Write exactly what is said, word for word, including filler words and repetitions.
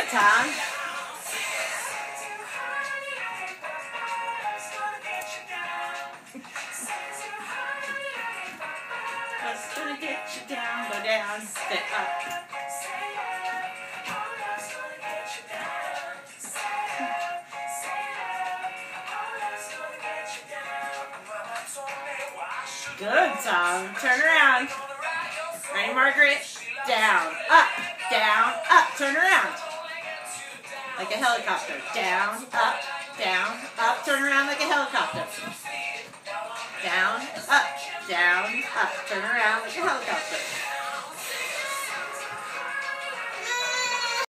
Tom. What's gonna get you down? Go down, step up. Good, Tom. Turn around. Ready, Margaret? Down, up, down, up. Turn around. Like a helicopter. Down, up, down, up. Turn around like a helicopter. Down, up, down, up. Turn around like a helicopter.